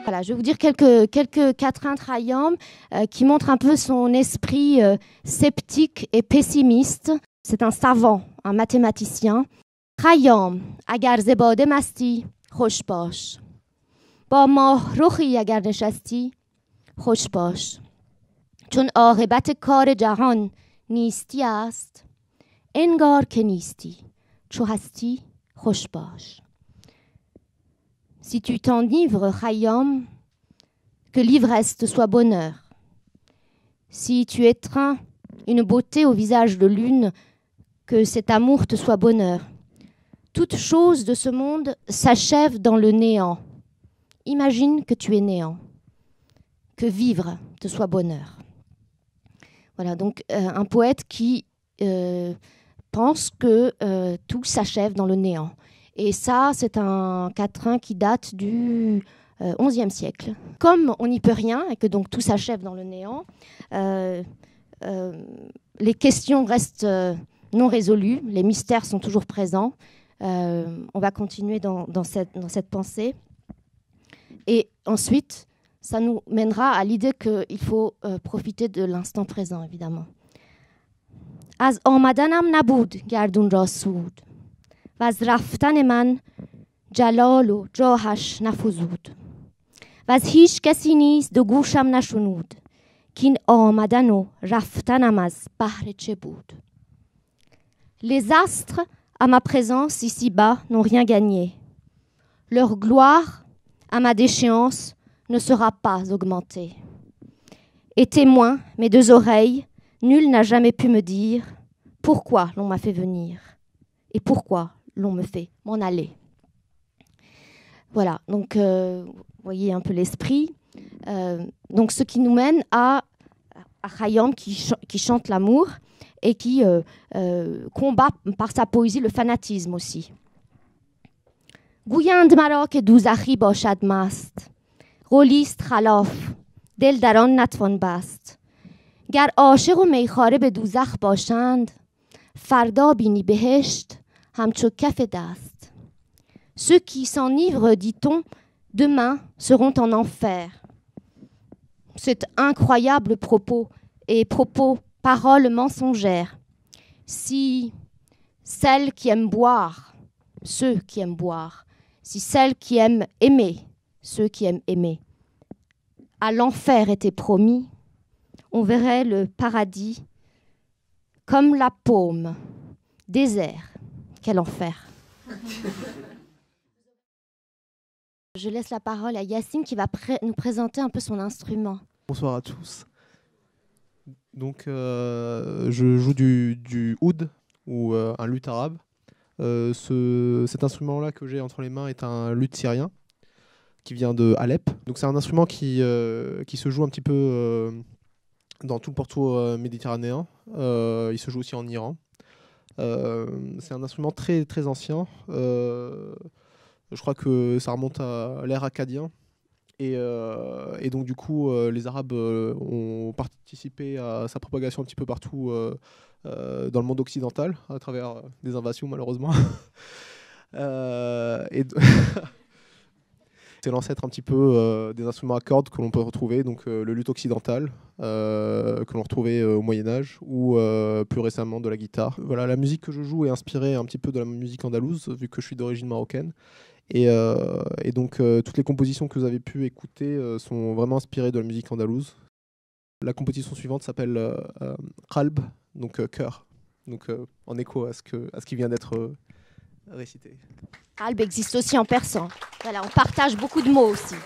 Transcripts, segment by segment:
Voilà, je vais vous dire quelques quatrains de Khayyam qui montrent un peu son esprit sceptique et pessimiste. C'est un savant, un mathématicien. Khayyam, agar zebade masti, khosh bash. Ba mah rukhi agar neshasti, khosh bash. Chun aqibat kar jahan nisti ast, engar ke nisti, chu hasti, khosh bash. Si tu t'enivres, Khayyam, que l'ivresse te soit bonheur. Si tu étreins une beauté au visage de lune, que cet amour te soit bonheur. Toute chose de ce monde s'achève dans le néant. Imagine que tu es néant. Que vivre te soit bonheur. Voilà, donc un poète qui pense que tout s'achève dans le néant. Et ça, c'est un quatrain qui date du XIe siècle. Comme on n'y peut rien et que donc tout s'achève dans le néant, les questions restent non résolues, les mystères sont toujours présents. On va continuer dans cette pensée. Et ensuite, ça nous mènera à l'idée qu'il faut profiter de l'instant présent, évidemment. Az آمدنم نبود گردون را سود و از رفتن من جلال و جاهش نفزود و از هیچ کسی نیز دو گوشم نشنود کین آمدن و رفتنم از بهر چه بود. Les astres à ma présence ici-bas n'ont rien gagné. Leur gloire à ma déchéance ne sera pas augmentée. Et témoin, mes deux oreilles, nul n'a jamais pu me dire pourquoi l'on m'a fait venir et pourquoi l'on me fait m'en aller. Voilà, donc vous voyez un peu l'esprit. Donc ce qui nous mène à Khayyam qui chante l'amour et qui combat par sa poésie le fanatisme aussi. گویند مرا که دوزخی باشد مست قولیست خلاف دل در آن نتوان بست گر عاشق و میخواره به دوزخ باشند فردا بینی بهشت همچو کف دست. Ceux qui s'enivrent, dit-on, demain seront en enfer. C'est incroyable propos et paroles mensongères. Si celles qui aiment boire, ceux qui aiment boire, si celles qui aiment aimer, ceux qui aiment aimer, à l'enfer était promis, on verrait le paradis comme la paume, désert. Quel enfer! Je laisse la parole à Yacine qui va nous présenter un peu son instrument. Bonsoir à tous. Donc, je joue du oud ou un luth arabe. Cet instrument-là que j'ai entre les mains est un luth syrien qui vient de Alep. Donc, c'est un instrument qui se joue un petit peu dans tout le pourtour méditerranéen. Il se joue aussi en Iran. C'est un instrument très, très ancien. Je crois que ça remonte à l'ère akkadien. Et donc, du coup, les Arabes ont participé à sa propagation un petit peu partout dans le monde occidental, à travers des invasions, malheureusement. C'est l'ancêtre un petit peu des instruments à cordes que l'on peut retrouver, donc le luth occidental, que l'on retrouvait au Moyen-Âge, ou plus récemment de la guitare. Voilà, la musique que je joue est inspirée un petit peu de la musique andalouse, vu que je suis d'origine marocaine. Et donc, toutes les compositions que vous avez pu écouter sont vraiment inspirées de la musique andalouse. La composition suivante s'appelle Qalb, donc cœur, donc en écho à ce qui vient d'être récité. Qalb existe aussi en persan. Voilà, on partage beaucoup de mots aussi.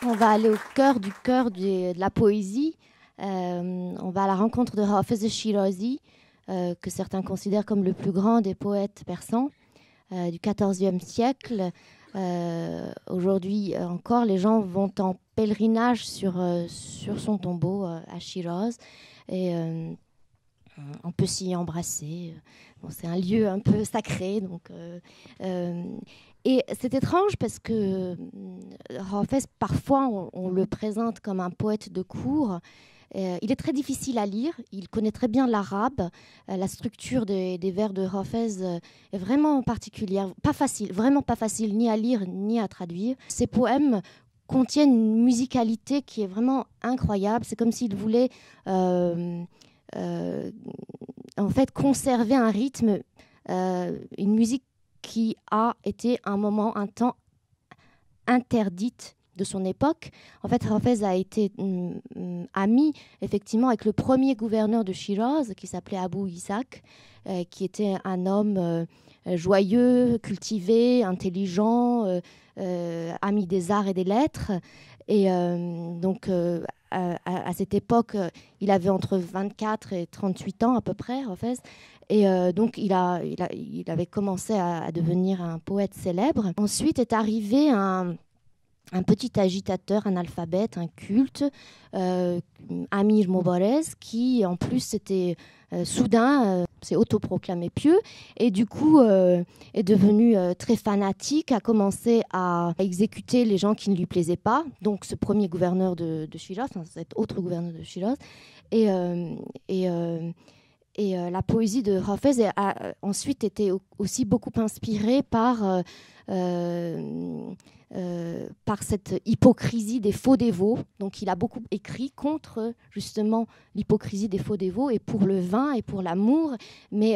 On va aller au cœur de la poésie. On va à la rencontre de Hafez Shirazi, que certains considèrent comme le plus grand des poètes persans du XIVe siècle. Aujourd'hui encore, les gens vont en pèlerinage sur son tombeau à Shiraz. Et on peut s'y embrasser. Bon, c'est un lieu un peu sacré. Et c'est étrange parce que Hafez, parfois, on le présente comme un poète de cour. Il est très difficile à lire. Il connaît très bien l'arabe. La structure des vers de Hafez est vraiment particulière. Pas facile, vraiment pas facile ni à lire ni à traduire. Ses poèmes contiennent une musicalité qui est vraiment incroyable. C'est comme s'il voulait en fait conserver un rythme, une musique qui a été un temps interdite de son époque. En fait, Hafez a été ami effectivement avec le premier gouverneur de Shiraz qui s'appelait Abou Ishaq, qui était un homme joyeux, cultivé, intelligent, ami des arts et des lettres. Et à cette époque, il avait entre 24 et 38 ans à peu près, Hafez. Et donc, il avait commencé à devenir un poète célèbre. Ensuite est arrivé un petit agitateur, un alphabète, un culte, Amir Mobarez, qui en plus était soudain, s'est autoproclamé pieux, et du coup est devenu très fanatique, a commencé à exécuter les gens qui ne lui plaisaient pas, donc ce premier gouverneur de Shiraz, enfin, cet autre gouverneur de Shiraz, et la poésie de Hafez a ensuite été aussi beaucoup inspirée par cette hypocrisie des faux dévots. Donc il a beaucoup écrit contre justement l'hypocrisie des faux dévots et pour le vin et pour l'amour, mais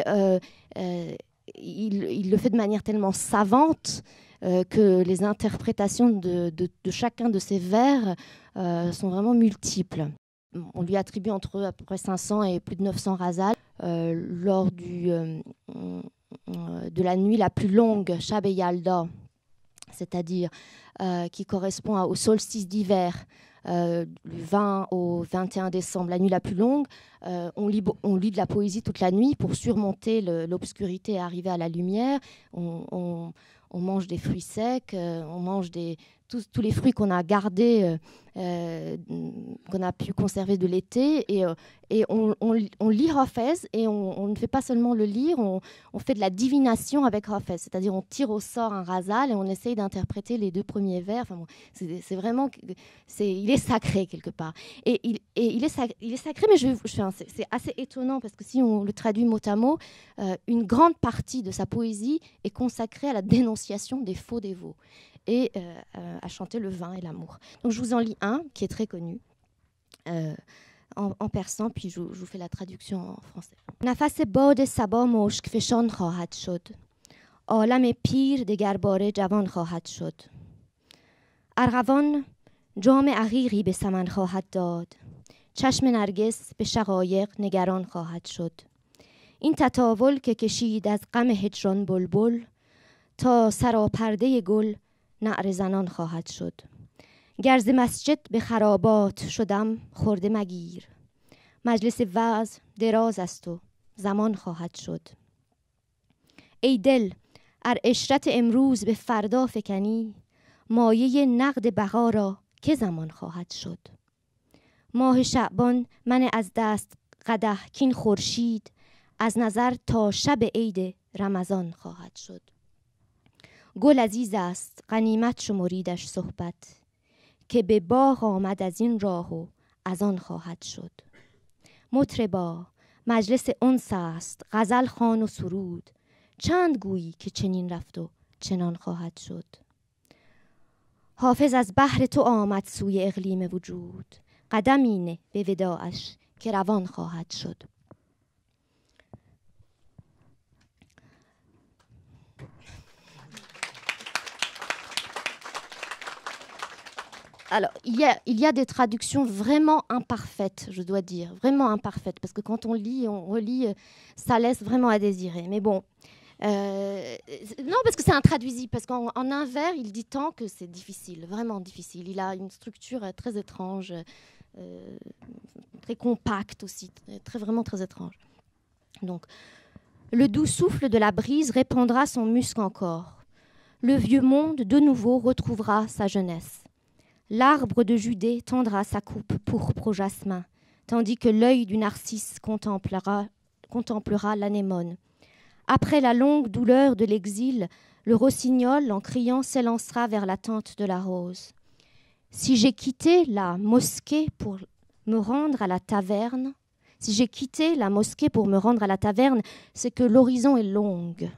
il le fait de manière tellement savante que les interprétations de chacun de ses vers sont vraiment multiples. On lui attribue entre à peu près 500 et plus de 900 ghazals lors de la nuit la plus longue, Shab e Yalda, c'est-à-dire qui correspond au solstice d'hiver, du 20 au 21 décembre, la nuit la plus longue. On lit de la poésie toute la nuit pour surmonter l'obscurité et arriver à la lumière. On mange des fruits secs, on mange tous les fruits qu'on a gardés, qu'on a pu conserver de l'été, et on lit Hafez, et on ne fait pas seulement le lire, on fait de la divination avec Hafez, c'est-à-dire on tire au sort un ghazal et on essaye d'interpréter les deux premiers vers. Enfin, bon, c'est vraiment, il est sacré quelque part, et il est sacré, mais c'est assez étonnant parce que si on le traduit mot à mot, une grande partie de sa poésie est consacrée à la dénonciation des faux dévots et à chanter le vin et l'amour. Donc je vous en lis un qui est très connu en persan, puis je vous fais la traduction en français. نفس باد صبا مشک فشان خواهد شد. عالم پیر دگرباره جوان خواهد شد. ارغوان جام عقیقی به سمن خواهد داد. چشم نرگس به شقایق نگران خواهد شد. این تطاول که کشید از غم هجران بلبل تا سراپرده گل نعره زنان خواهد شد. گر ز مسجد به خرابات شدم خرده مگیر. مجلس وعظ دراز است و زمان خواهد شد. ای دل ار عشرت امروز به فردا فکنی مایه نقد بقا را که زمان خواهد شد. ماه شعبان من از دست قدح کین خورشید از نظر تا شب عید رمضان خواهد شد. گل عزیز است غنیمت شمریدش صحبت که به باغ آمد از این راه و از آن خواهد شد. مطربا مجلس انس است غزل خوان و سرود چند گویی که چنین رفت و چنان خواهد شد. حافظ از بحر تو آمد سوی اقلیم وجود قدمی نه به وداعش که روان خواهد شد. Alors, il y a des traductions vraiment imparfaites, je dois dire, vraiment imparfaites, parce que quand on lit, on relit, ça laisse vraiment à désirer. Mais bon, Non, parce que c'est intraduisible, parce qu'en un vers, il dit tant que c'est difficile, vraiment difficile. Il a une structure très étrange, très compacte aussi, vraiment très étrange. Donc, le doux souffle de la brise répandra son musc encore. Le vieux monde, de nouveau, retrouvera sa jeunesse. L'arbre de Judée tendra sa coupe pourpre au jasmin, tandis que l'œil du narcisse contemplera l'anémone. Après la longue douleur de l'exil, le rossignol, en criant, s'élancera vers la tente de la rose. Si j'ai quitté la mosquée pour me rendre à la taverne, c'est que l'horizon est longue.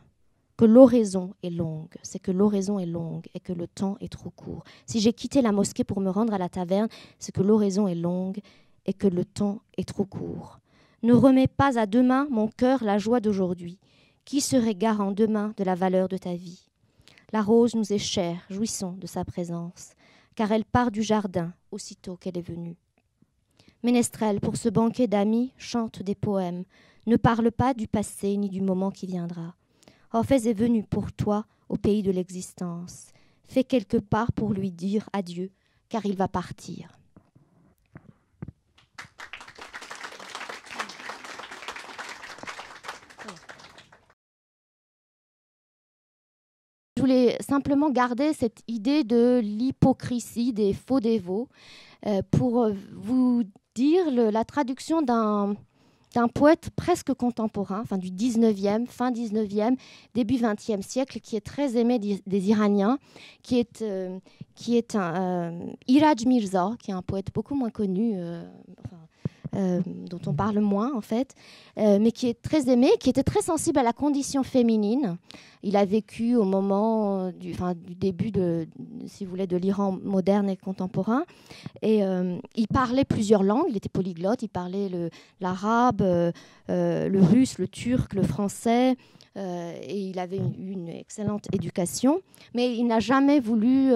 C'est que l'oraison est longue et que le temps est trop court. Si j'ai quitté la mosquée pour me rendre à la taverne, c'est que l'oraison est longue et que le temps est trop court. Ne remets pas à demain, mon cœur, la joie d'aujourd'hui. Qui serait garant demain de la valeur de ta vie? La rose nous est chère, jouissons de sa présence, car elle part du jardin aussitôt qu'elle est venue. Ménestrel, pour ce banquet d'amis, chante des poèmes. Ne parle pas du passé ni du moment qui viendra. Orphée est venu pour toi au pays de l'existence. Fais quelques pas pour lui dire adieu, car il va partir. Je voulais simplement garder cette idée de l'hypocrisie des faux dévots pour vous dire la traduction d'un poète presque contemporain, enfin du 19e, fin 19e, début 20e siècle, qui est très aimé des Iraniens, qui est Iraj Mirza, qui est un poète beaucoup moins connu, dont on parle moins en fait, mais qui est très aimé, qui était très sensible à la condition féminine. Il a vécu au moment du début si vous voulez, de l'Iran moderne et contemporain, et il parlait plusieurs langues, il était polyglotte, il parlait l'arabe, le russe, le turc, le français, et il avait une excellente éducation, mais il n'a jamais voulu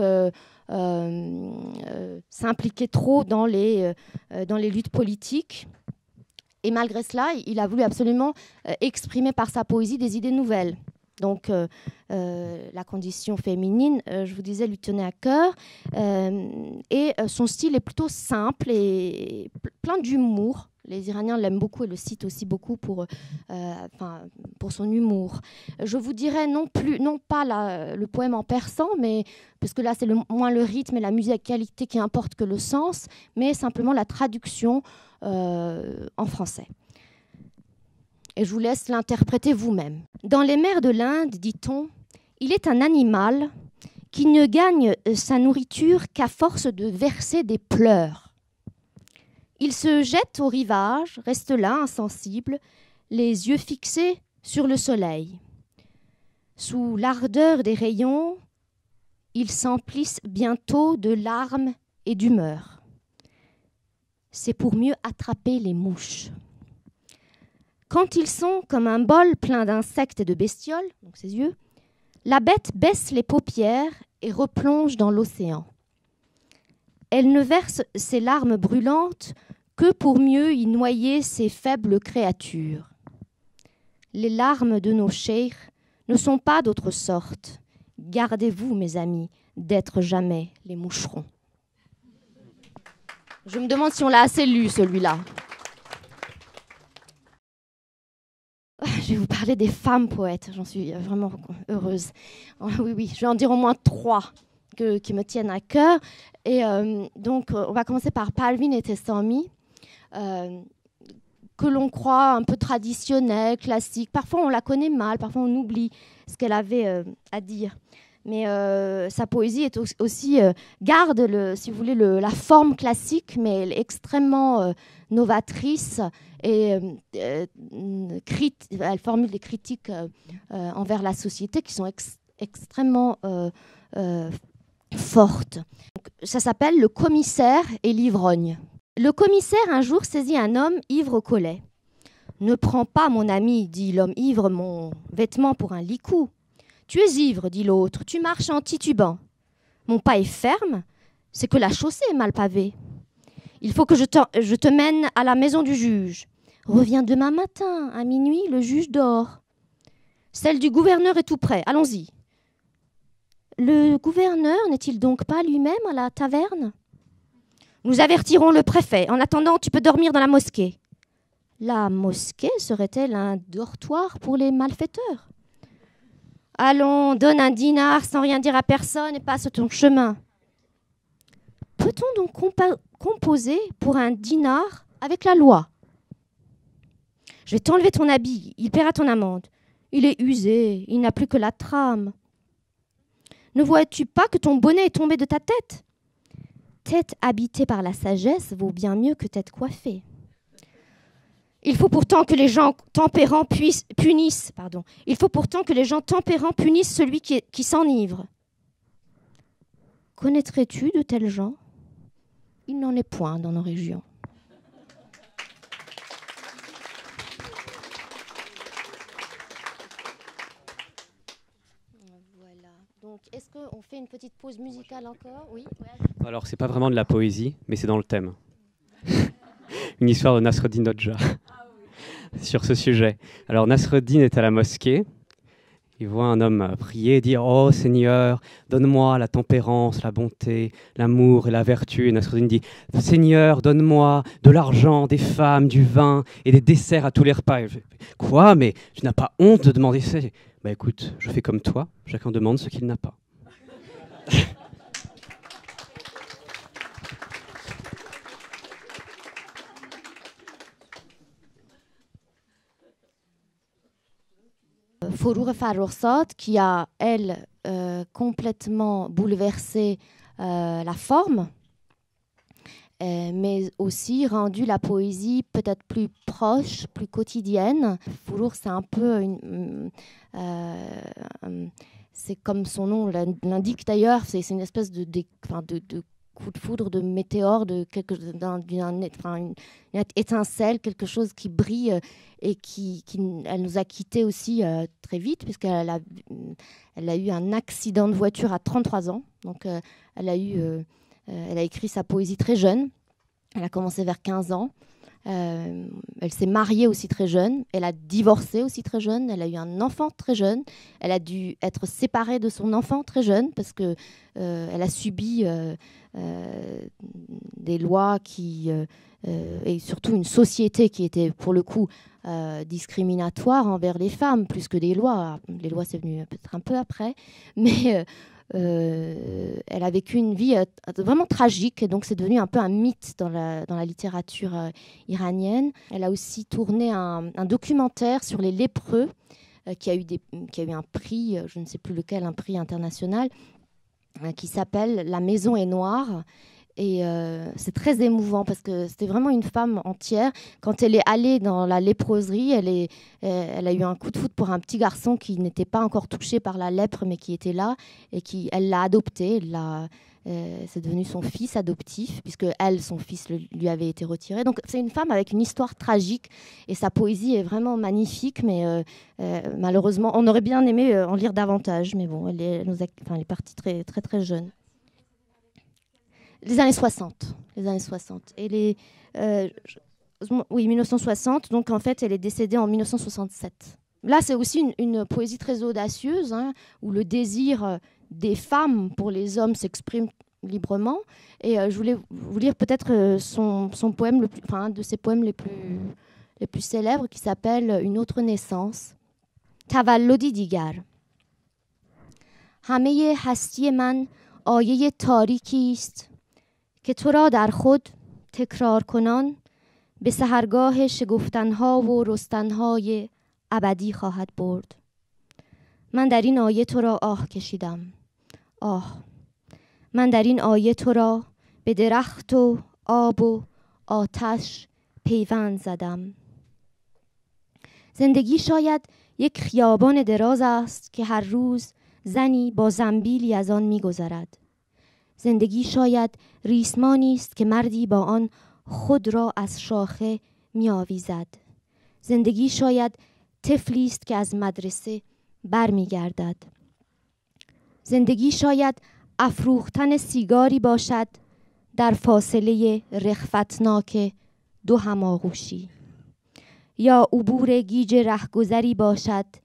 s'impliquer trop dans les luttes politiques. Et malgré cela, il a voulu absolument exprimer par sa poésie des idées nouvelles. Donc, la condition féminine, je vous disais, lui tenait à cœur. Et son style est plutôt simple et plein d'humour. Les Iraniens l'aiment beaucoup et le citent aussi beaucoup pour son humour. Je vous dirais non pas le poème en persan, mais parce que là c'est moins le rythme et la musicalité qui importe que le sens, mais simplement la traduction en français. Et je vous laisse l'interpréter vous-même. Dans les mers de l'Inde, dit-on, il est un animal qui ne gagne sa nourriture qu'à force de verser des pleurs. Il se jette au rivage, reste là, insensible, les yeux fixés sur le soleil. Sous l'ardeur des rayons, ils s'emplissent bientôt de larmes et d'humeur. C'est pour mieux attraper les mouches. Quand ils sont comme un bol plein d'insectes et de bestioles, donc ses yeux, la bête baisse les paupières et replonge dans l'océan. Elle ne verse ses larmes brûlantes que pour mieux y noyer ces faibles créatures. Les larmes de nos cheikhs ne sont pas d'autre sorte. Gardez-vous, mes amis, d'être jamais les moucherons. Je me demande si on l'a assez lu, celui-là. Je vais vous parler des femmes poètes. J'en suis vraiment heureuse. Oui, je vais en dire au moins 3 qui me tiennent à cœur. Et donc, on va commencer par Parveen Ettesami, que l'on croit un peu traditionnelle, classique. Parfois, on la connaît mal, parfois, on oublie ce qu'elle avait à dire. Mais sa poésie est aussi garde, si vous voulez, la forme classique, mais elle est extrêmement novatrice et elle formule des critiques envers la société qui sont extrêmement fortes. Donc, ça s'appelle Le commissaire et l'ivrogne. Le commissaire un jour saisit un homme ivre au collet. « Ne prends pas, mon ami, dit l'homme ivre, mon vêtement pour un licou. Tu es ivre, dit l'autre, tu marches en titubant. Mon pas est ferme, c'est que la chaussée est mal pavée. Il faut que je te mène à la maison du juge. Reviens demain matin, à minuit, le juge dort. Celle du gouverneur est tout près. Allons-y. Le gouverneur n'est-il donc pas lui-même à la taverne? Nous avertirons le préfet. En attendant, tu peux dormir dans la mosquée. La mosquée serait-elle un dortoir pour les malfaiteurs? Allons, donne un dinar sans rien dire à personne et passe ton chemin. Peut-on donc composer pour un dinar avec la loi? Je vais t'enlever ton habit, il paiera ton amende. Il est usé, il n'a plus que la trame. Ne vois-tu pas que ton bonnet est tombé de ta tête? Tête habitée par la sagesse vaut bien mieux que tête coiffée. Il faut pourtant que les gens tempérants punissent celui qui s'enivre. Connaîtrais-tu de tels gens? Il n'en est point dans nos régions. Voilà. Donc, est-ce qu'on fait une petite pause musicale encore? Oui. Alors, c'est pas vraiment de la poésie, mais c'est dans le thème. Une histoire de Nasreddin Hodja sur ce sujet. Alors, Nasreddin est à la mosquée. Il voit un homme prier et dire « Oh Seigneur, donne-moi la tempérance, la bonté, l'amour et la vertu. » Et Nasreddin dit « Seigneur, donne-moi de l'argent, des femmes, du vin et des desserts à tous les repas. » « Quoi? Mais tu n'as pas honte de demander ça? » « Bah écoute, je fais comme toi, chacun demande ce qu'il n'a pas. » Forough Farrokhzad, qui a, elle, complètement bouleversé la forme, mais aussi rendu la poésie peut-être plus proche, plus quotidienne. Forough, c'est un peu c'est comme son nom l'indique d'ailleurs, c'est une espèce de coup de foudre, de météore, d'une étincelle, quelque chose qui brille et elle nous a quittés aussi très vite, puisqu'elle a eu un accident de voiture à 33 ans. Donc elle a écrit sa poésie très jeune. Elle a commencé vers 15 ans. Elle s'est mariée aussi très jeune. Elle a divorcé aussi très jeune. Elle a eu un enfant très jeune. Elle a dû être séparée de son enfant très jeune parce que elle a subi des lois et surtout une société qui était pour le coup discriminatoire envers les femmes plus que des lois. Les lois, c'est venu peut-être un peu après, mais elle a vécu une vie vraiment tragique, et donc c'est devenu un peu un mythe dans la littérature iranienne. Elle a aussi tourné un documentaire sur les lépreux qui a eu un prix, je ne sais plus lequel, un prix international, qui s'appelle « La maison est noire ». Et c'est très émouvant parce que c'était vraiment une femme entière. Quand elle est allée dans la léproserie, elle a eu un coup de foudre pour un petit garçon qui n'était pas encore touché par la lèpre, mais qui était là, et elle l'a adopté. C'est devenu son fils adoptif, puisque son fils lui avait été retiré. Donc c'est une femme avec une histoire tragique, et sa poésie est vraiment magnifique, mais malheureusement, on aurait bien aimé en lire davantage. Mais bon, elle est partie très, très, très jeune. Les années 60. Et oui, 1960. Donc, en fait, elle est décédée en 1967. Là, c'est aussi une poésie très audacieuse, où le désir des femmes pour les hommes s'exprime librement. Et je voulais vous lire peut-être son poème, un de ses poèmes les plus célèbres, qui s'appelle « Une autre naissance ». Tavalludi digar. Hameye hasti man آیه تاریکی است که تو را در خود تکرار کنان به سحرگاه شگفتنها و رستنهای ابدی خواهد برد. من در این آیه تو را آه کشیدم. آه. من در این آیه تو را به درخت و آب و آتش پیوند زدم. زندگی شاید یک خیابان دراز است که هر روز زنی با زنبیلی از آن می‌گذرد. زندگی شاید ریسمانی است که مردی با آن خود را از شاخه می‌آویزد. زندگی شاید طفلی است که از مدرسه برمیگردد. زندگی شاید افروختن سیگاری باشد در فاصله رخوتناک دو هماغوشی، یا عبور گیج رهگذری باشد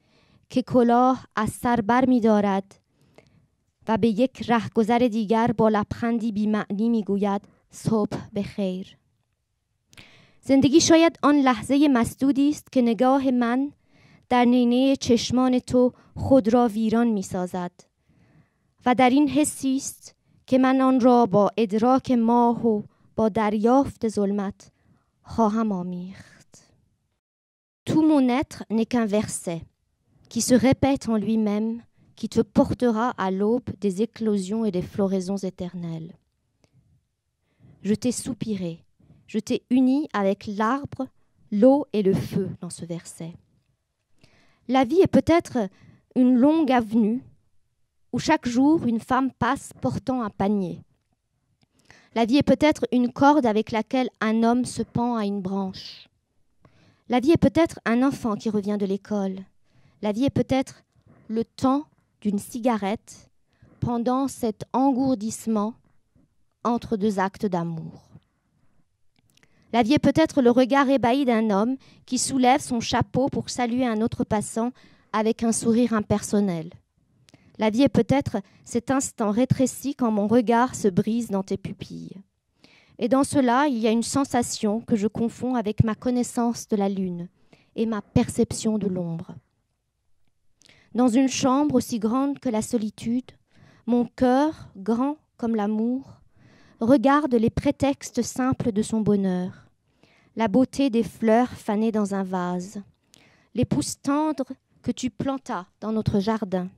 که کلاه از سر بر می دارد و به یک رهگذر دیگر با لبخندی بی‌معنی می گوید صبح بخیر. زندگی شاید آن لحظه مسدودی است که نگاه من در نینه چشمان تو خود را ویران می سازد و در این حسی است که من آن را با ادراک ماه و با dériafte ظلمت خواهم آمیخت. Tout mon être n'est qu'un verset qui se répète en lui-même, qui te portera à l'aube des éclosions et des floraisons éternelles. Je t'ai soupiré, je t'ai uni avec l'arbre, l'eau et le feu dans ce verset. La vie est peut-être une longue avenue où chaque jour une femme passe portant un panier. La vie est peut-être une corde avec laquelle un homme se pend à une branche. La vie est peut-être un enfant qui revient de l'école. La vie est peut-être le temps d'une cigarette pendant cet engourdissement entre deux actes d'amour. La vie est peut-être le regard ébahi d'un homme qui soulève son chapeau pour saluer un autre passant avec un sourire impersonnel. La vie est peut-être cet instant rétréci quand mon regard se brise dans tes pupilles. Et dans cela, il y a une sensation que je confonds avec ma connaissance de la lune et ma perception de l'ombre. Dans une chambre aussi grande que la solitude, mon cœur, grand comme l'amour, regarde les prétextes simples de son bonheur, la beauté des fleurs fanées dans un vase, les pousses tendres que tu plantas dans notre jardin.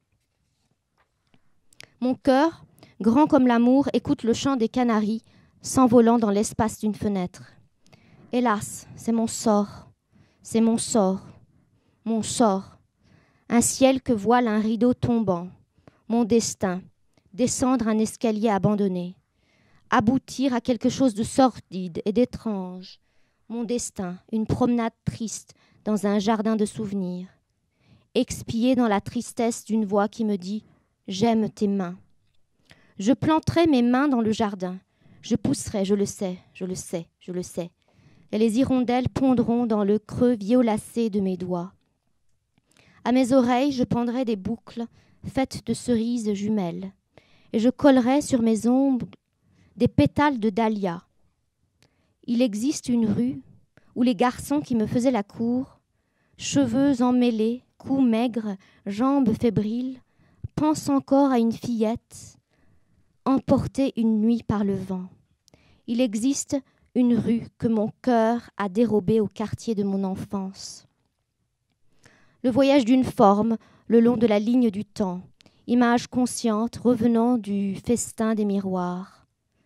Mon cœur, grand comme l'amour, écoute le chant des canaris s'envolant dans l'espace d'une fenêtre. Hélas, c'est mon sort, c'est mon sort, mon sort. Un ciel que voile un rideau tombant, mon destin, descendre un escalier abandonné, aboutir à quelque chose de sordide et d'étrange, mon destin, une promenade triste dans un jardin de souvenirs, expier dans la tristesse d'une voix qui me dit « J'aime tes mains ». Je planterai mes mains dans le jardin, je pousserai, je le sais, je le sais, je le sais, et les hirondelles pondront dans le creux violacé de mes doigts. À mes oreilles, je pendrai des boucles faites de cerises jumelles, et je collerai sur mes ongles des pétales de dahlia. Il existe une rue où les garçons qui me faisaient la cour, cheveux emmêlés, cou maigre, jambes fébriles, pensent encore à une fillette emportée une nuit par le vent. Il existe une rue que mon cœur a dérobée au quartier de mon enfance. Le voyage d'une forme le long de la ligne du temps, image consciente revenant du festin des miroirs.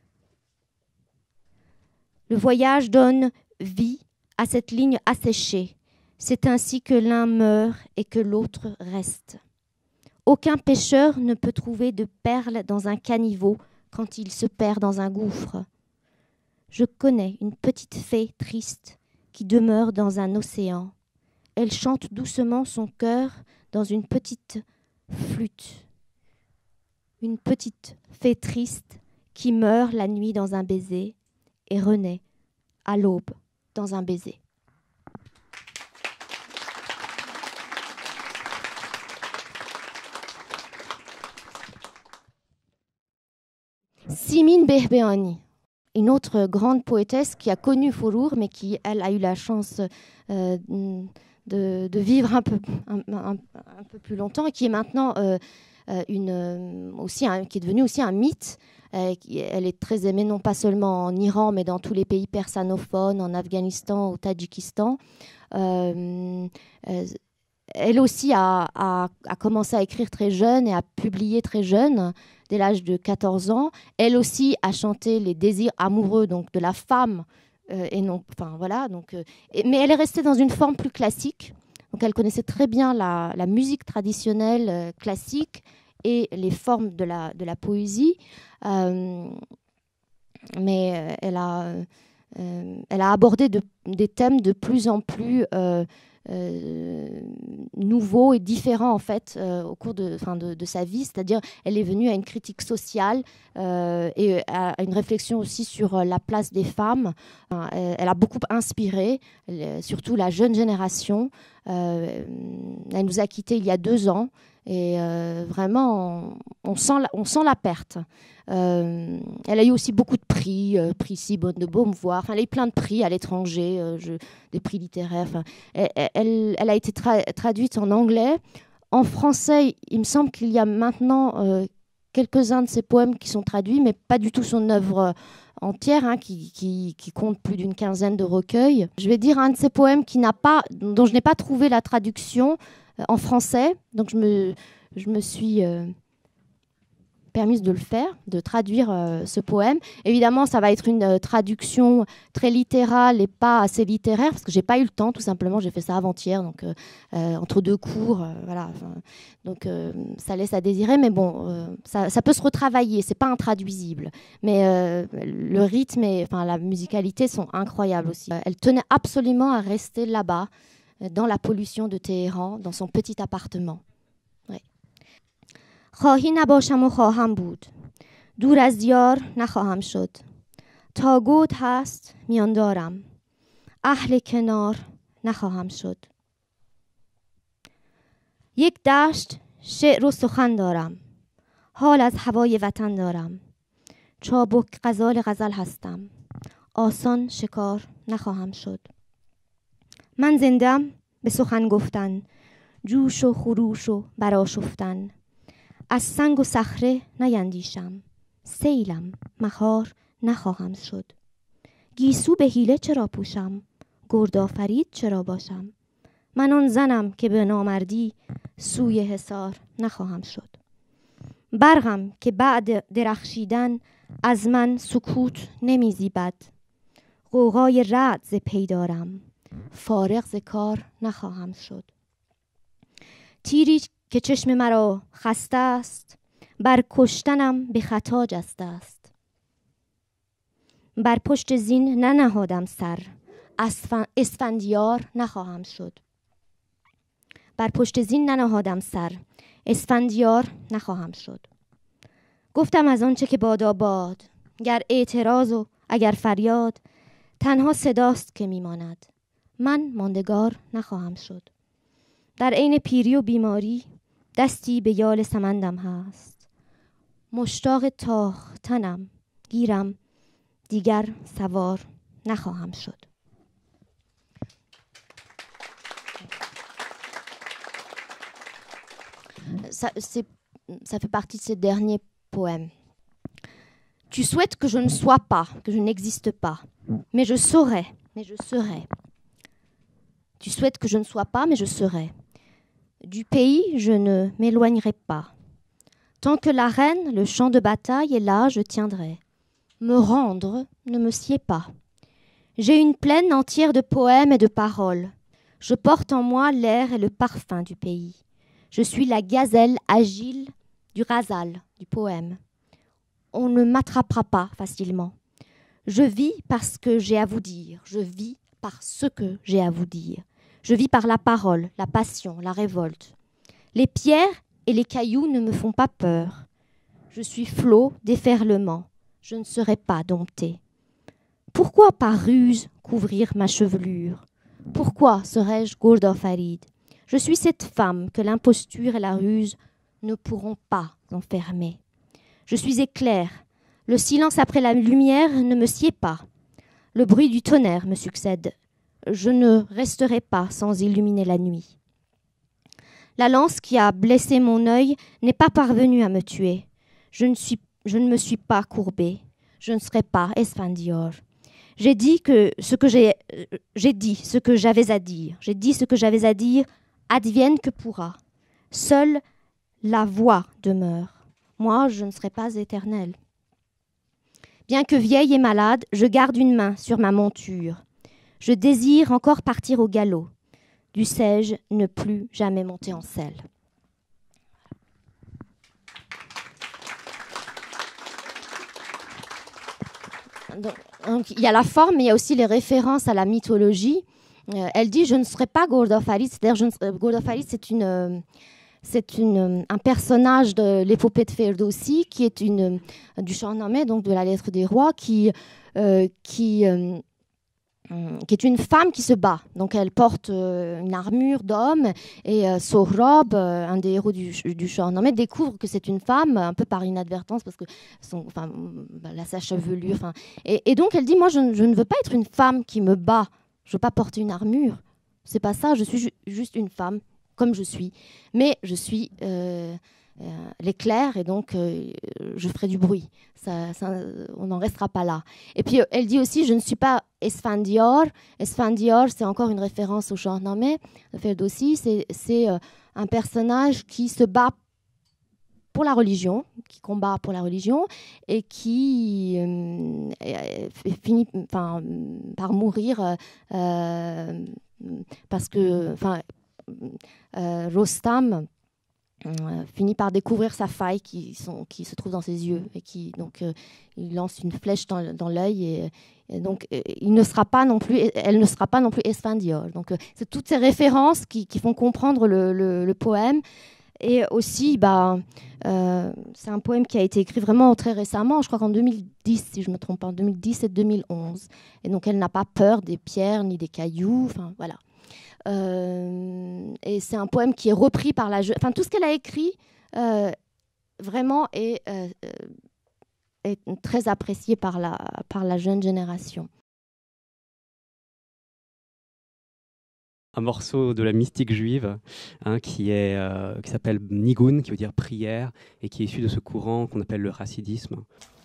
Le voyage donne vie à cette ligne asséchée. C'est ainsi que l'un meurt et que l'autre reste. Aucun pêcheur ne peut trouver de perles dans un caniveau quand il se perd dans un gouffre. Je connais une petite fée triste qui demeure dans un océan. Elle chante doucement son cœur dans une petite flûte. Une petite fée triste qui meurt la nuit dans un baiser et renaît à l'aube dans un baiser. Simin Behbehani, une autre grande poétesse qui a connu Fourour, mais qui, elle, a eu la chance de vivre un peu plus longtemps et qui est maintenant qui est devenue aussi un mythe. Elle est très aimée non pas seulement en Iran, mais dans tous les pays persanophones, en Afghanistan, au Tadjikistan. Elle aussi a commencé à écrire très jeune et a publié très jeune, dès l'âge de 14 ans. Elle aussi a chanté les désirs amoureux donc, de la femme. Mais elle est restée dans une forme plus classique. Donc elle connaissait très bien la musique traditionnelle classique et les formes de la poésie. Mais elle a abordé des thèmes de plus en plus nouveau et différent en fait au cours de sa vie, c'est-à-dire elle est venue à une critique sociale et à une réflexion aussi sur la place des femmes. Elle a beaucoup inspiré, surtout la jeune génération. Elle nous a quittés il y a 2 ans et vraiment on sent la perte. Elle a eu aussi beaucoup de prix, prix Simone de Beauvoir, elle a eu plein de prix à l'étranger, des prix littéraires. Elle a été traduite en anglais. En français, il me semble qu'il y a maintenant quelques-uns de ses poèmes qui sont traduits, mais pas du tout son œuvre entière, qui compte plus d'une 15aine de recueils. Je vais dire un de ses poèmes dont je n'ai pas trouvé la traduction en français, donc je me suis permise de le faire, de traduire ce poème. Évidemment, ça va être une traduction très littérale et pas assez littéraire, parce que j'ai pas eu le temps, tout simplement. J'ai fait ça avant-hier, donc entre 2 cours, voilà. Donc ça laisse à désirer, mais bon, ça peut se retravailler. C'est pas intraduisible, mais le rythme et la musicalité sont incroyables aussi. Elle tenait absolument à rester là-bas, dans la pollution de Téhéran, dans son petit appartement. خواهی نباشم و خواهم بود دور از دیار نخواهم شد تا گود هست میان دارم اهل کنار نخواهم شد یک دشت شعر و سخن دارم حال از هوای وطن دارم چابک غزال غزل هستم آسان شکار نخواهم شد من زندم به سخن گفتن جوش و خروش و برآشفتن از سنگ و صخره نیندیشم سیلم مخار نخواهم شد گیسو به حیله چرا پوشم گردآفرید چرا باشم من آن زنم که به نامردی سوی حصار نخواهم شد برقم که بعد درخشیدن از من سکوت نمیزیبد غوغای رعد ز پی دارم فارغ ز کار نخواهم شد تیری که چشم مرا خسته است بر کشتنم به خطا جسته است بر پشت زین ننهادم سر اسفندیار نخواهم شد بر پشت زین ننهادم سر اسفندیار نخواهم شد گفتم از آنچه که باد گر اعتراض و اگر فریاد تنها صداست که میماند من ماندگار نخواهم شد در عین پیری و بیماری دستی به یال سمندم هست مشتاق تاختنم گیرم دیگر سوار نخواهم شد. Ça fait partie de ces derniers poèmes. Tu souhaites que je ne sois pas, que je n'existe pas, mais je saurai, mais je serai. Tu souhaites que je ne sois pas, mais je serai. Du pays, je ne m'éloignerai pas. Tant que l'arène, le champ de bataille est là, je tiendrai. Me rendre ne me sied pas. J'ai une plaine entière de poèmes et de paroles. Je porte en moi l'air et le parfum du pays. Je suis la gazelle agile du ghazal, du poème. On ne m'attrapera pas facilement. Je vis parce que j'ai à vous dire. Je vis par ce que j'ai à vous dire. Je vis par la parole, la passion, la révolte. Les pierres et les cailloux ne me font pas peur. Je suis flot, déferlement. Je ne serai pas domptée. Pourquoi par ruse couvrir ma chevelure? Pourquoi serais-je Gordāfarid? Je suis cette femme que l'imposture et la ruse ne pourront pas enfermer. Je suis éclair. Le silence après la lumière ne me sied pas. Le bruit du tonnerre me succède. Je ne resterai pas sans illuminer la nuit. La lance qui a blessé mon œil n'est pas parvenue à me tuer. Je ne me suis pas courbée. Je ne serai pas Esfandior. J'ai dit ce que j'avais à dire. J'ai dit ce que j'avais à dire, advienne que pourra. Seule la voix demeure. Moi, je ne serai pas éternelle. Bien que vieille et malade, je garde une main sur ma monture. Je désire encore partir au galop. Dussé-je ne plus jamais monter en selle. Donc, il y a la forme, mais il y a aussi les références à la mythologie. elle dit « Je ne serai pas Ghorda Farid ». C'est-à-dire, Ghorda Farid, c'est un personnage de l'épopée de Ferdowsi qui est du Shahnameh, donc de la lettre des rois, qui est une femme qui se bat. Donc elle porte une armure d'homme et Sohrab, un des héros du Shahnameh, découvre que c'est une femme, un peu par inadvertance, parce que sa chevelure. Et donc elle dit, moi je ne veux pas être une femme qui me bat, je ne veux pas porter une armure. C'est pas ça, je suis juste une femme, comme je suis. Mais je suis l'éclair et donc je ferai du bruit. On n'en restera pas là. Et puis elle dit aussi, je ne suis pas Esfandiar. Esfandiar, c'est encore une référence au Shahnameh de Ferdowsi. C'est un personnage qui se bat pour la religion, qui combat pour la religion et qui finit par mourir parce que Rostam finit par découvrir sa faille qui se trouve dans ses yeux et il lance une flèche dans l'œil et donc elle ne sera pas non plus Esfandiar. Donc c'est toutes ces références qui font comprendre le poème. Et aussi, c'est un poème qui a été écrit vraiment très récemment, je crois qu'en 2010, si je ne me trompe pas, en 2010 et 2011. Et donc elle n'a pas peur des pierres ni des cailloux, voilà. Et c'est un poème qui est repris par la jeune... tout ce qu'elle a écrit, vraiment, est très apprécié par la jeune génération. Un morceau de la mystique juive qui s'appelle Nigun, qui veut dire prière, et qui est issu de ce courant qu'on appelle le chassidisme.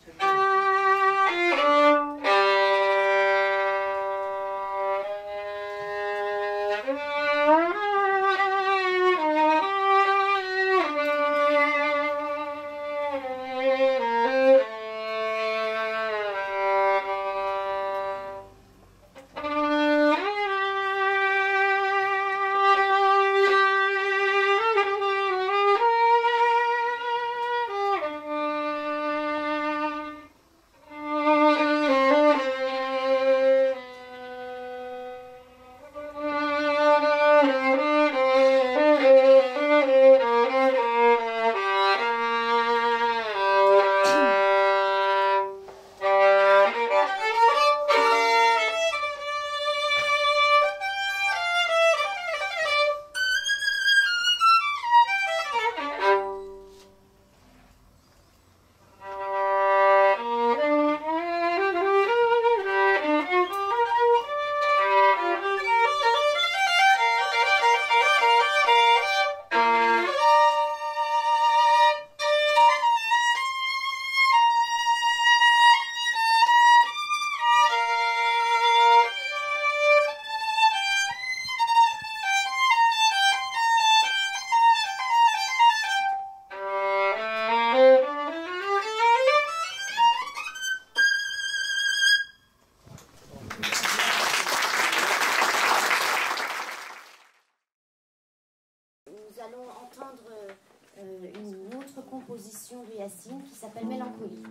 Une autre composition de Yacine qui s'appelle Mélancolie.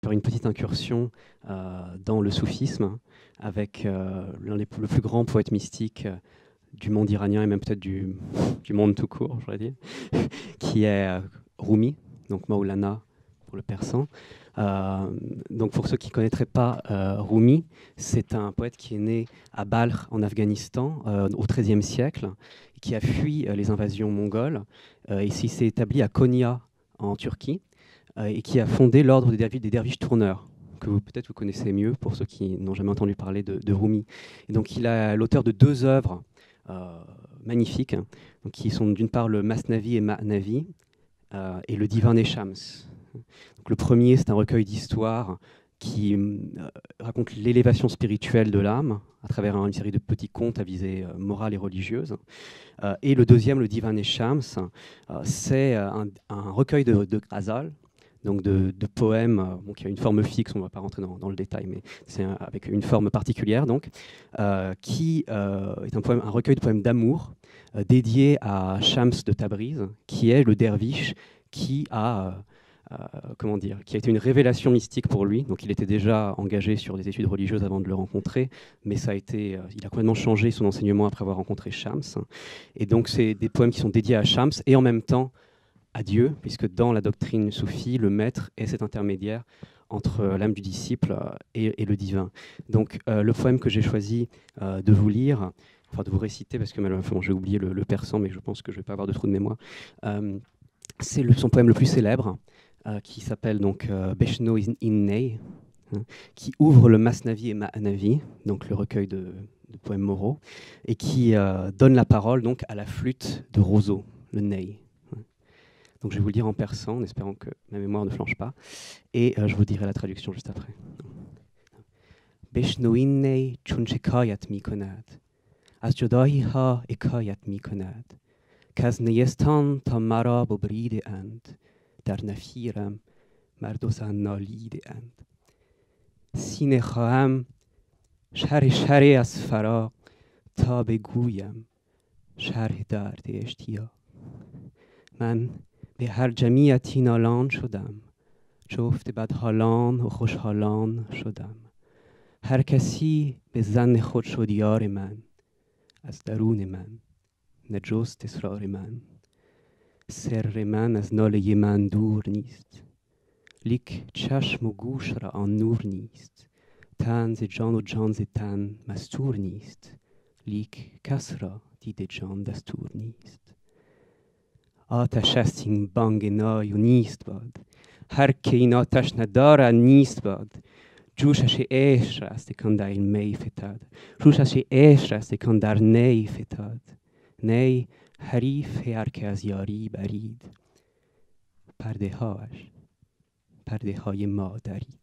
faire une petite incursion dans le soufisme avec le plus grand poète mystique du monde iranien et même peut-être du monde tout court, j'aurais dit, qui est Rumi, donc Maulana pour le persan. Donc pour ceux qui ne connaîtraient pas Rumi, c'est un poète qui est né à Balkh en Afghanistan au XIIIe siècle, qui a fui les invasions mongoles et s'est établi à Konya en Turquie et qui a fondé l'ordre des derviches tourneurs, que peut-être vous connaissez mieux pour ceux qui n'ont jamais entendu parler de Rumi. Et donc il est l'auteur de 2 œuvres magnifiques, donc, qui sont d'une part le Masnavi et Ma'navi et le Divan et Shams. Donc, le premier, c'est un recueil d'histoires qui raconte l'élévation spirituelle de l'âme à travers une série de petits contes à visée morale et religieuse. Et le deuxième, le Divan et Shams, c'est un recueil de ghazal, donc de poèmes qui a une forme fixe, on ne va pas rentrer dans le détail, mais c'est avec une forme particulière, donc, qui est un recueil de poèmes d'amour dédié à Shams de Tabriz, qui est le derviche qui a été une révélation mystique pour lui. Donc il était déjà engagé sur des études religieuses avant de le rencontrer, mais il a complètement changé son enseignement après avoir rencontré Shams. Et donc c'est des poèmes qui sont dédiés à Shams et en même temps à Dieu, puisque dans la doctrine soufie, le maître est cet intermédiaire entre l'âme du disciple et le divin. Donc le poème que j'ai choisi de vous lire, enfin de vous réciter, parce que malheureusement j'ai oublié le persan, mais je pense que je ne vais pas avoir de trou de mémoire, c'est son poème le plus célèbre, qui s'appelle donc Beshno Innei, qui ouvre le Masnavi et Ma'navi, donc le recueil de poèmes moraux, et qui donne la parole donc à la flûte de Roseau, le Ney. Donc je vais vous le dire en persan, en espérant que ma mémoire ne flanche pas, et je vous dirai la traduction juste après. Beshno Innei chun shekayat mikonad, az jodahi ha ekayat mikonad, kaz neyestan ta mara bobride and, در نفیرم مرد و زن نالیده اند سینه خواهم شرح از فراق تا بگویم شرح درد اشتیاق من به هر جمعیتی نالان شدم جفت بدحالان و خوشحالان شدم هر کسی به زن خود شد یار من از درون من نجست اصرار من سر من از ناله من دور نیست لیک چشم و گوش را آن نور نیست تن ز جان و جان ز تن مستور نیست لیک کس را دید جان دستور نیست آتش است این بانگ نای و نیست باد هر که این آتش ندارد نیست باد جوشش عشق است کان در این می فتاد جوشش عشق است کان در نی فتاد نی حریف هر که از یاری برید پرده های ما درید.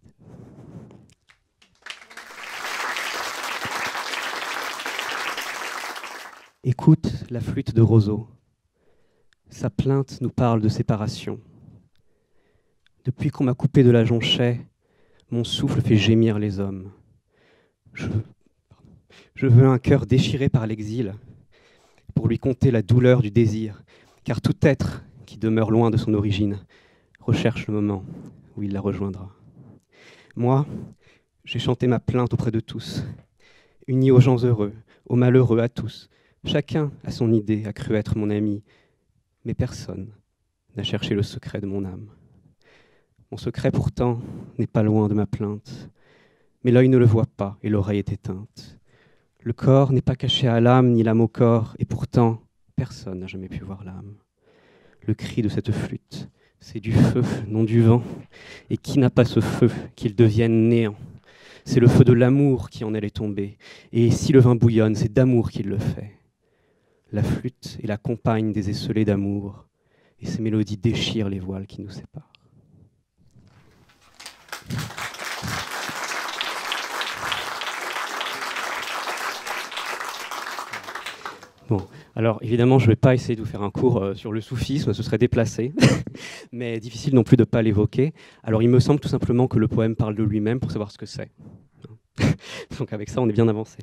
Écoute la flûte de Roseau. Sa plainte nous parle de séparation. Depuis qu'on m'a coupé de la jonchée, mon souffle fait gémir les hommes. Je veux un cœur déchiré par l'exil, pour lui conter la douleur du désir, car tout être qui demeure loin de son origine recherche le moment où il la rejoindra. Moi, j'ai chanté ma plainte auprès de tous, uni aux gens heureux, aux malheureux, à tous. Chacun a son idée, a cru être mon ami, mais personne n'a cherché le secret de mon âme. Mon secret pourtant n'est pas loin de ma plainte, mais l'œil ne le voit pas et l'oreille est éteinte. Le corps n'est pas caché à l'âme, ni l'âme au corps, et pourtant, personne n'a jamais pu voir l'âme. Le cri de cette flûte, c'est du feu, non du vent, et qui n'a pas ce feu, qu'il devienne néant. C'est le feu de l'amour qui en elle est tombé, et si le vin bouillonne, c'est d'amour qu'il le fait. La flûte est la compagne des esselés d'amour, et ses mélodies déchirent les voiles qui nous séparent. Bon, alors évidemment, je ne vais pas essayer de vous faire un cours sur le soufisme, ce serait déplacé, mais difficile non plus de ne pas l'évoquer. Alors il me semble tout simplement que le poème parle de lui-même pour savoir ce que c'est. Donc avec ça, on est bien avancé.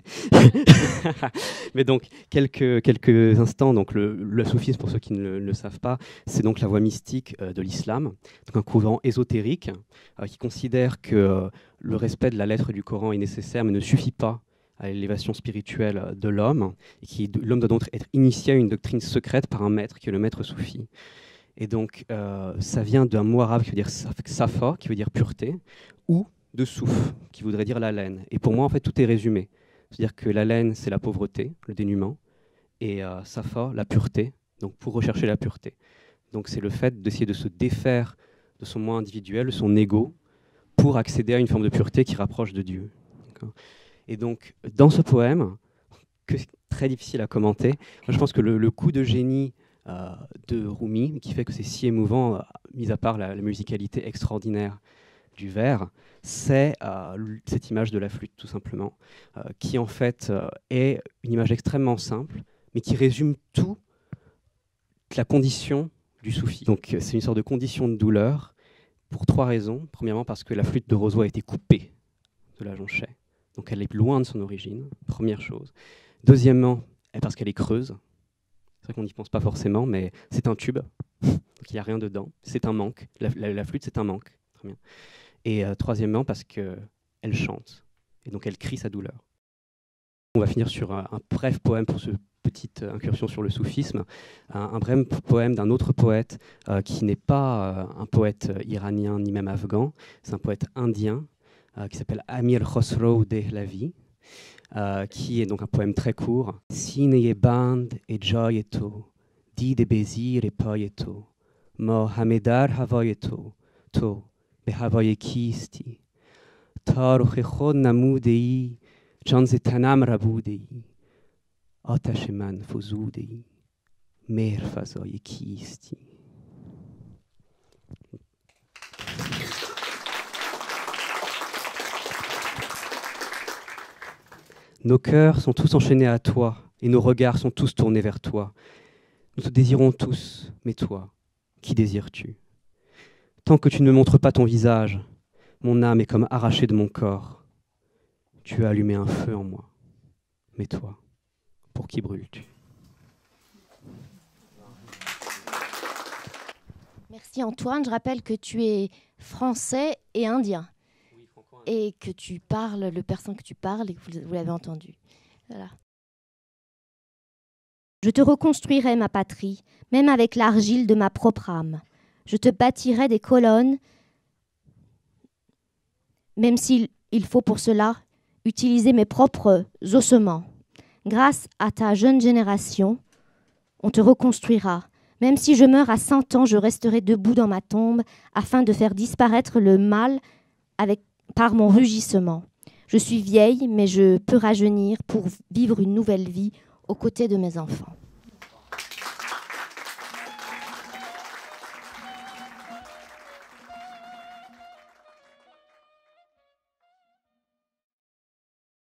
Mais donc, quelques instants, donc le soufisme, pour ceux qui ne le savent pas, c'est donc la voie mystique de l'islam, donc un courant ésotérique qui considère que le respect de la lettre du Coran est nécessaire, mais ne suffit pas à l'élévation spirituelle de l'homme, et l'homme doit donc être initié à une doctrine secrète par un maître, qui est le maître soufi. Et donc, ça vient d'un mot arabe qui veut dire safa, qui veut dire pureté, ou de souf, qui voudrait dire la laine. Et pour moi, en fait, tout est résumé. C'est-à-dire que la laine, c'est la pauvreté, le dénuement, et safa, la pureté, donc pour rechercher la pureté. Donc c'est le fait d'essayer de se défaire de son moi individuel, de son ego, pour accéder à une forme de pureté qui rapproche de Dieu. Et donc, dans ce poème, que c'est très difficile à commenter, moi, je pense que le coup de génie de Rumi, qui fait que c'est si émouvant, mis à part la musicalité extraordinaire du vers, c'est cette image de la flûte, tout simplement, qui en fait est une image extrêmement simple, mais qui résume toute la condition du soufi. Donc c'est une sorte de condition de douleur, pour 3 raisons. Premièrement, parce que la flûte de Roseau a été coupée de la Jonchet, donc elle est loin de son origine, première chose. Deuxièmement, parce qu'elle est creuse. C'est vrai qu'on n'y pense pas forcément, mais c'est un tube, donc il n'y a rien dedans, c'est un manque. La flûte, c'est un manque. Très bien. Et troisièmement, parce qu'elle chante, et donc elle crie sa douleur. On va finir sur un bref poème pour cette petite incursion sur le soufisme, un bref poème d'un autre poète qui n'est pas un poète iranien ni même afghan, c'est un poète indien qui s'appelle Amir Khosrow Dehlavi, qui est donc un poème très court. Sineye band e jay to, dide bezir e pay to, ma hame dar havay to, to به هوای کیستی تا رخ خود نموده ای جان ز تنم ربوده ای آتش من فزوده ای مهر فضای کیستی. Nos cœurs sont tous enchaînés à toi et nos regards sont tous tournés vers toi. Nous te désirons tous, mais toi, qui désires-tu? Tant que tu ne me montres pas ton visage, mon âme est comme arrachée de mon corps. Tu as allumé un feu en moi. Mais toi, pour qui brûles-tu? Merci Antoine. Je rappelle que tu es français et indien. Oui, et que tu parles, le persan que tu parles, et que vous l'avez entendu. Voilà. Je te reconstruirai ma patrie, même avec l'argile de ma propre âme. Je te bâtirai des colonnes, même s'il faut pour cela utiliser mes propres ossements. Grâce à ta jeune génération, on te reconstruira. Même si je meurs à 100 ans, je resterai debout dans ma tombe afin de faire disparaître le mal par mon rugissement. Je suis vieille, mais je peux rajeunir pour vivre une nouvelle vie aux côtés de mes enfants.